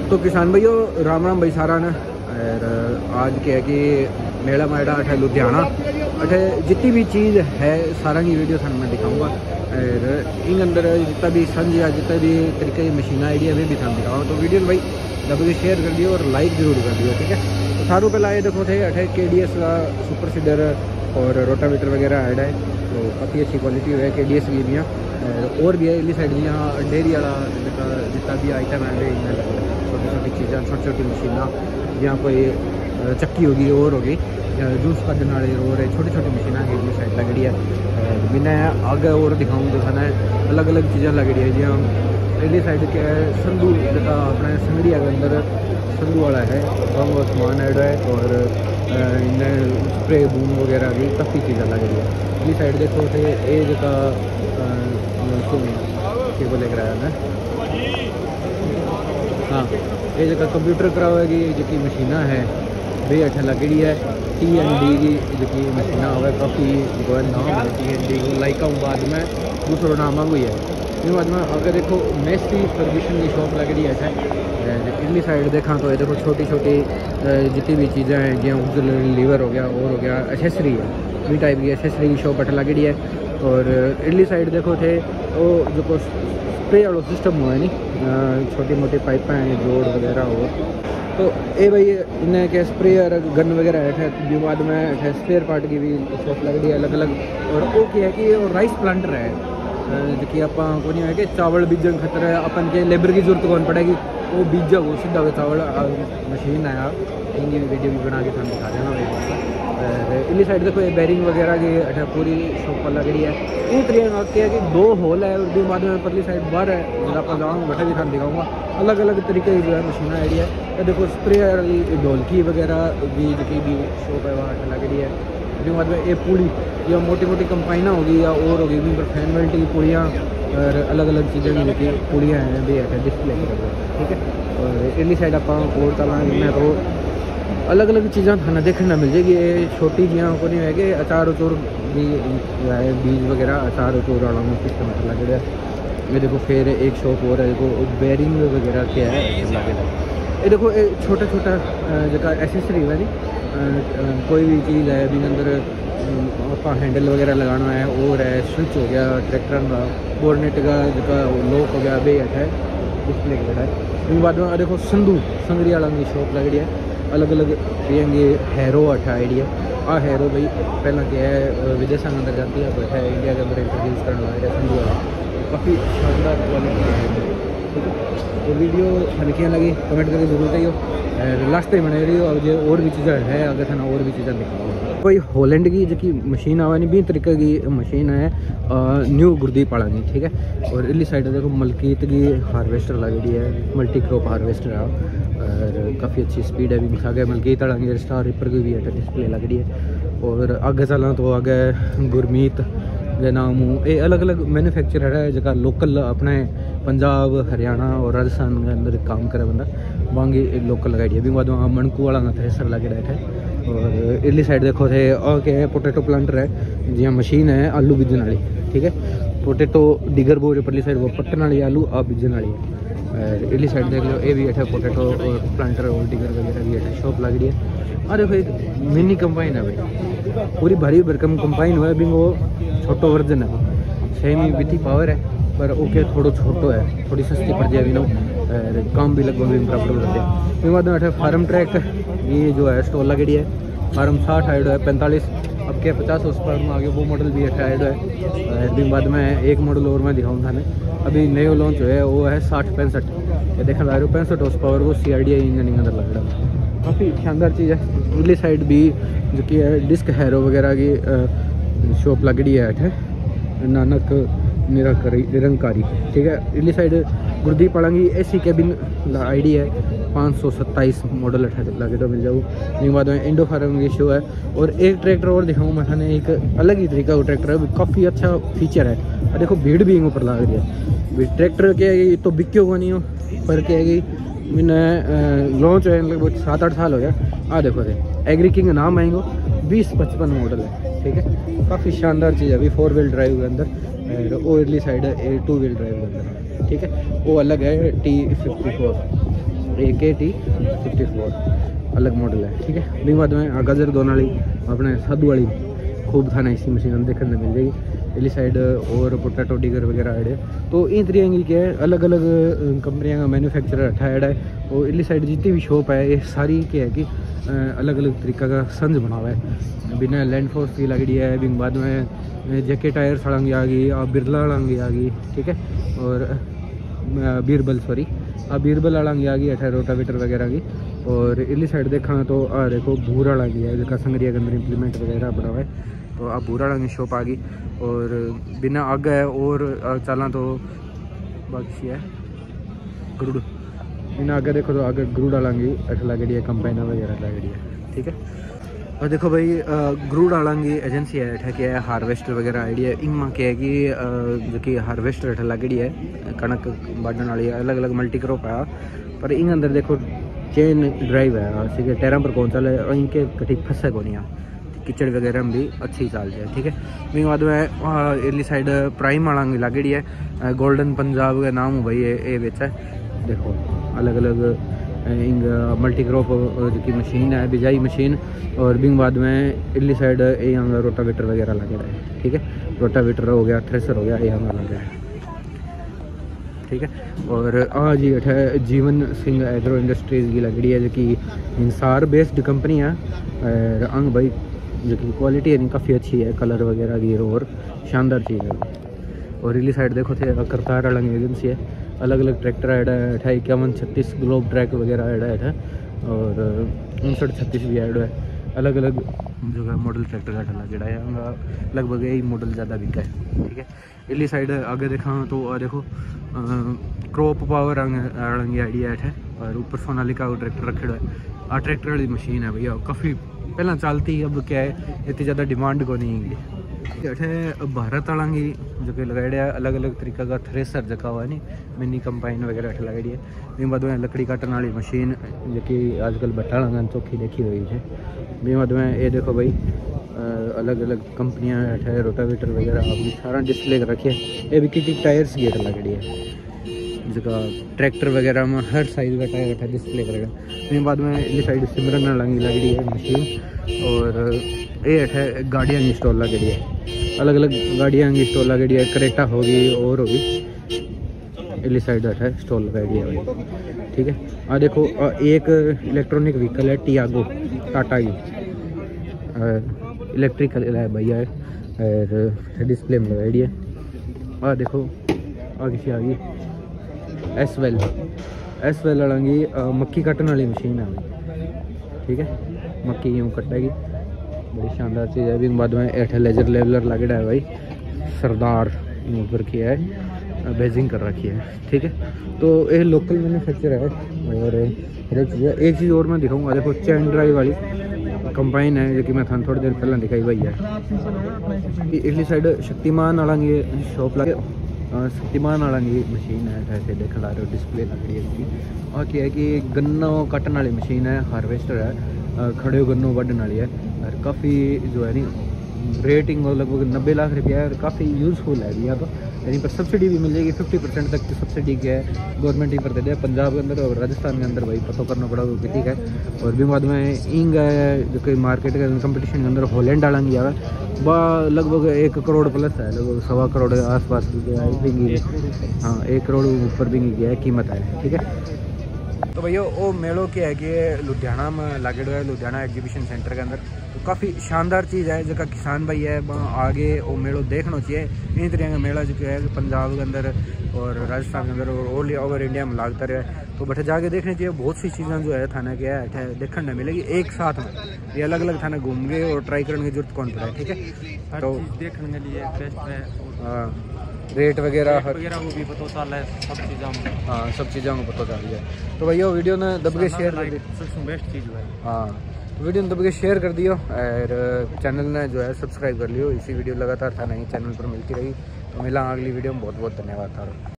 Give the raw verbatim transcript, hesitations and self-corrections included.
तो किसान भाइयों राम राम भाई सारा ने। और आज क्या है कि मेला मेड़ा अठे लुधियाना अठे जितनी भी चीज़ है सारा की वीडियो थाने मैं दिखाऊंगा। और इन अंदर जितना भी संज या जितना भी तरीके की मशीन आइडिया वे भी थाने दिखाऊंगा। तो वीडियो भाई जब शेयर कर दियो और लाइक जरूर कर दियो, ठीक है। तो सारों पहला ये देखो थे अठे के डी एस का सुपर सीडर और रोटावेटर वगैरह ऐड है, तो काफ़ी अच्छी क्वालिटी है के डी एस की भी। और भी है इली साइड दियाँ डेयरी वाला जितना भी आइटम है छोटी छोटी चीज़ें छोटी छोटी मशीना जहाँ कोई चक्की होगी और होगी जूस कढ़ने वाली और छोटी छोटी मशीन इली साइड लगड़ी है। मैंने आगे और दिखाऊँ दिखाना है अलग अलग चीज़ें लगड़ी है जहाँ इली साइड के संधू जैसा अपने संगड़िया के अंदर संधू वाला है वो सामान ऐड है। और इन्हें स्प्रे बूम वगैरह भी काफ़ी चीज़ें लगड़ी है। इली साइड देखो थे ये जगह के को लेकर आया मैं। हाँ ये जगह कंप्यूटर करावेगी जी मशीना है वे अठे लगड़ी है। टी एन डी की जी मशीना हो काफ़ी जो है नाम है टी एन डी लाइक बाद में दूसरा नाम हुई है। इसके बाद में अगर देखो मेस्टी फर्गूसन की शॉप लगड़ी है इडली साइड देखा तो ये देखो छोटी छोटी जितनी भी चीज़ें हैं जो लीवर हो गया और हो गया एसेसरी है भी टाइप की एसेसरी की शॉप अठे लगड़ी है। और इडली साइड देखो थे वो जो स्प्रे वाला सिस्टम हुआ है नहीं छोटी मोटी पाइपें हैं जोड़ वगैरह हो तो ये भाई इन्हें के स्प्रे और गन वगैरह है बाद में स्पेयर पार्ट की भी शॉप लग रही है अलग अलग। और वो क्या है कि वो राइस प्लांटर है जो कि आप को नहीं है कि चावल बीजन खतर है अपन के लेबर की जरूरत कौन पड़ेगी वो बीजा वो सीधा चावल मशीन है इनकी वीडियो भी बना के थाने दिखा देना। इली साइड देखो ये बैरिंग वगैरह की अठा पूरी शॉप लग रही है। एक तरीका क्या है कि दो होल है और बाद में परली साइड बाहर है जब आप जाऊँगा बैठे भी थाने दिखाऊंगा अलग अलग तरीके की जो है मशीन आई है। तो देखो स्प्रे ढोलकी वगैरह की जो भी शॉप है वहाँ लग रही है। उसके बाद में ये पूड़ी या मोटी मोटी कंपाइना होगी या और होगी फैन बेल्ट की पूड़ियाँ और अलग अलग चीज़ें की जो पूड़ियाँ हैं भी है डिस्प्ले ठीक है। और इली साइड आप और चलाएंगे तो अलग अलग चीज़ें थाना देखने मिल जाएगी। ये छोटी जियाँ को नहीं है कि अचार उचूर भी बीज वगैरह अचार उचूर वाला सिस्टम लग रहा है। ये देखो फिर एक शॉप और है देखो बैरिंग वगैरह क्या है लगे ये देखो ये छोटा छोटा जो एसेसरी है नहीं कोई भी चीज़ है भी अंदर आप हैंडल वगैरह लगाना है और है स्विच हो गया ट्रैक्टर का बोर्नेट का जो लॉक हो गया बे है डिस्प्ले का है। उसके बाद में देखो संधू संगड़ी वाला की शॉप लग रही है अलग अलग ये हैरो अठा आइडिया आ हैरो भाई पहला क्या है विदेशों के अंदर जाती है बैठा है इंडिया के अंदर इंट्रोड्यूस करने लगा है संधू वाला काफ़ी शानदार क्वालिटी है। ठीक है तो वीडियो हल्कियाँ लगी कमेंट करके जरूर कहियो लास्ट टाइम बने रही हो और और भी चीज़ें है अगर थाना और भी चीज़ें दिखाओ। कोई हॉलैंड की जो मशीन आवा नहीं भी तरीके की मशीन है न्यू गुरदीप वाला की ठीक है। और इली साइड देखो मलकीत की हार्वेस्टर लग रही है मल्टी क्रॉप हार्वेस्टर है और काफ़ी अच्छी स्पीड है भी आगे मलकीत वाला स्टार रिपर की भी है डिस्प्ले लग रही है। और आगे चलना तो आगे गुरमीत के नाम ये अलग अलग मैन्युफैक्चरर है जो लोकल अपने पंजाब हरियाणा और राजस्थान के अंदर काम करे बंदा वांगी लोकल लगाई है भी बाद मणकू वाला थ्रेसर लगे रहे थे। और इडली साइड देखो थे और क्या है पोटैटो प्लांटर है जी मशीन है आलू बीजन वाली ठीक है। पोटैटो डिगर बोर परली साइड वो पट्टन वाली आलू आ बीजन वाली है। और इडली साइड देख लो ये भी अठे पोटैटो और प्लांटर और डिगर वगैरह भी अठे शॉप लग रही है। अरे भाई मिनी कंपाइन है भाई पूरी भारी भरकम कंपाइन हुआ है भी वो छोटो वर्जन है सेमी विथी पावर है पर ओके थोड़ो छोटो है थोड़ी सस्ती पड़ जाएगी ना काम भी लगभग भी बराबर करते हैं। उसके बाद में फार्म ट्रैक ये जो है स्टॉल लगड़ी है फार्म साठ आइडो है पैंतालीस अब क्या पचास उस पर आगे वो मॉडल भी अठा आइडो है। फिर बाद में एक मॉडल और मैं दिखाऊँ थाने अभी नयो लॉन्च हुआ है वो है साठ पैंसठ ये देखा जा रहे हो पैंसठ उस पावर वो सी आई डी इंजन अंदर लग रहा है काफ़ी शानदार चीज़ है। उरली साइड भी जो कि है डिस्क हैरो वगैरह की शॉप लगड़ी है अठे नानक निरंकारी निरंकारी ठीक है। इली साइड गुरदीप पड़ांगी ए सी कैबिन आईडी है पाँच सौ सत्ताईस मॉडल लगे तो मिल जाऊँ। उसके बाद में इंडो फार्म की शो है। और एक ट्रैक्टर और दिखाऊँ मैं थाने एक अलग ही तरीका का ट्रैक्टर है काफ़ी अच्छा फीचर है। और देखो भीड़ भी ऊपर लग रही है ट्रैक्टर क्या है तो बिक्यो को नहीं हो पर क्या है कि मैंने लॉन्च है लगभग सात आठ साल हो गया। आ देखो थे एग्री किंग नाम आएंगे बीस पचपन मॉडल है ठीक है। काफ़ी शानदार चीज़ है अभी फोर व्हील ड्राइव के अंदर और इडली साइड है टू व्हील ड्राइव के अंदर ठीक है। वो अलग है टी फिफ्टी फोर ए के टी फिफ्टी फोर अलग मॉडल है। ठीक है, भी बाद में गजर दोनों वाली अपने साधु वाली खूब थाना इसी मशीन देखने मिल जाएगी। इली साइड और पोटैटो डिगर वगैरह ऐड है। तो इन तरीके के अलग अलग कंपनियां का मैन्युफैक्चरर अठा ऐड है। और इली साइड जितनी भी शॉप है ये सारी क्या है कि अलग अलग तरीका का संज बना हुआ है। बिना लैंड फोर्स की लगड़ी है, बिन बाद में जेके टायर सड़ांगी आ गई और बिरला अड़ांगी आ गई। ठीक है, और बीरबल सॉरी आ बीरबल अड़ांगी आ गई अठा रोटावेटर वगैरह की। और इली साइड देखा तो आ देखो भूरा अड़ांगी है जो संगरिया के अंदर इम्प्लीमेंट वगैरह बना हुआ है। तो आप भूरा अड़ांगी शॉप आ गई। और बिना आगे है और चला तो बाकी है गरुड़, बिना आगे देखो तो आगे गरुड़ अड़ांगी अठ लगड़ी है, कंबाइनर वगैरह लगड़ी है। ठीक है, और देखो भाई गरुड़ अड़ांगी एजेंसी है अठा क्या है हार्वेस्टर वगैरह आईडी है। इनमें क्या है कि जो कि हार्वेस्टर अठा लगड़ी है कणक बाढ़ने वाली है, अलग अलग मल्टी क्रॉप है। पर इन अंदर देखो चेन ड्राइव है, ठीक टायरा पर कौन चले और इनके कटी फंसे को नहीं है, कीचड़ वगैरह में भी अच्छी चाल जाए। ठीक है, मेरे बाद में इली साइड प्राइम अड़ांगी लागड़ी है, गोल्डन पंजाब का नाम भाई ये बेचा है। देखो अलग अलग इंग मल्टी क्रॉप जो मशीन है बिजाई मशीन। और बिंग बाद में इली साइड ये रोटावेटर वगैरह लगे रहे। ठीक है, रोटावेटर हो गया, थ्रेसर हो गया, ये हंगा लगे है। ठीक है, और आज जी अठ जीवन सिंह एग्रो इंडस्ट्रीज की लगड़ी है जो कि इंसार बेस्ड कंपनी है। और अंग भाई जो कि क्वालिटी है काफ़ी अच्छी है, कलर वगैरह की और शानदार चीज़ है। और इली साइड देखो थे करतार अलग एजेंसी है, अलग अलग ट्रैक्टर ऐड है अठाई इक्यावन छत्तीस ग्लोब ट्रैक वगैरह ऐड है। और उनसठ छत्तीस भी ऐड है, अलग अलग जो है मॉडल ट्रैक्टर का ठला जड़ा है लगभग यही मॉडल ज़्यादा बिका है। ठीक है, इली साइड आगे देखा तो आ देखो क्रॉप पावर अड़ंगी आइडिया है। और ऊपर सोनालिका का ट्रैक्टर रखे है। आ ट्रैक्टर वाली मशीन है भैया, काफ़ी पहला चलती, अब क्या है इतनी ज़्यादा डिमांड को नहीं है। अठे भारत अड़ांगी जो कि लगाई है अलग अलग तरीका का थ्रेसर जका हुआ नहीं मिनी कंबाइन वगैरह अठ लगाई है। मेरे बाद में लकड़ी काटने वाली मशीन जो कि आजकल भट्टा चौखी देखी हुई है। मेरे बाद में ये देखो भाई अलग अलग कंपनियां अठे रोटावेटर वगैरह अपनी सारा डिस्प्ले कर रखी है। ये भी किटी टायर्स की अठ लगड़ी है जगह ट्रैक्टर वगैरह में हर साइज का टायर अठा डिस्प्ले करेगा। मेरे बाद में इस साइड सिमरन लंगी लगड़ी है मशीन। और ये अठे गाड़ियाँ की स्टॉल लगड़ी है, अलग अलग गाड़ियाँ की स्टॉल लगड़ी है, करेटा होगी और होगी इली साइड अठे स्टॉल लगाई है भाई। ठीक है, आ देखो एक इलेक्ट्रॉनिक व्हीकल है टियागो टाटा की, इलेक्ट्रिकल है भैया है और डिस्प्ले में लगाई है। आ देखो आगे से आ गई एस वेल एस वेल अड़ांगी मक्की कटने वाली मशीन है भाई। ठीक है, मक्की यूँ कटेगी, बड़ी शानदार चीज़ है। भी बाद में एठ लेजर लेवलर लगड़ा है भाई, सरदार ऊपर की है, बेजिंग कर रखी है। ठीक है, तो ये लोकल मैन्युफैक्चर है। और एक चीज़ है, एक चीज़ और मैं दिखाऊंगा, देखो चैन ड्राइव वाली कंबाइन है जो कि मैं थाने थोड़ी देर पहले दिखाई भाई है। इसी साइड शक्तिमान अड़ांगी शॉप लगे, शक्तिमान अड़ांगी मशीन है ऐसे देख ला रहे हो, डिस्प्ले लग रही है इसकी। और क्या है कि गन्ना कटने वाली मशीन है, हार्वेस्टर है, खड़े गन्नों बढ़ने वाली है। और काफ़ी जो है नी रेटिंग लगभग नब्बे लाख रुपया है और काफ़ी यूज़फुल है यहाँ तो। यानी पर सब्सिडी भी मिल जाएगी, फिफ्टी परसेंट तक की सब्सिडी क्या है गवर्नमेंट ही पर दे दे पंजाब के अंदर और राजस्थान के अंदर भाई पता करना पड़ा वो ठीक है। और भी बाद में इंग है जो कि मार्केट के कंपटीशन के अंदर हॉलैंड आड़ांगी है बा लगभग एक करोड़ प्लस है, लगभग सवा करोड़ के आसपास बिंगी, हाँ एक करोड़ ऊपर बिंगी की है कीमत है। ठीक है, तो भैया वो मेलों क्या है कि लुधियाना में लगे हुआ है, लुधियाना एग्जीबिशन सेंटर के अंदर। तो काफ़ी शानदार चीज़ है जो किसान भाई है आगे वो मेलों देखना चाहिए। इन तरह का मेला जो है पंजाब के अंदर और राजस्थान के अंदर और ऑल ओवर इंडिया में लागता रहे। तो बैठे जाके देखने चाहिए, बहुत सी चीज़ें जो है थाना क्या है देखने नहीं मिलेगी एक साथ में, ये अलग अलग थाना घूम गए और ट्राई करने की जरूरत कौन पड़ा है। ठीक है, तो देखने के लिए बेस्ट है। हाँ रेट वगैरह वगैरह वो भी पता चल है, सब चीज़ों हाँ सब चीज़ों को पता चल गया। तो भैया वीडियो ने दब के शेयर कर दी, सबसे बेस्ट चीज़ है। हाँ तो वीडियो ने दब के शेयर कर दियो और चैनल ने जो है सब्सक्राइब कर लियो। इसी वीडियो लगातार था नहीं चैनल पर मिलती रही। तो मिला अगली वीडियो में, बहुत बहुत धन्यवाद।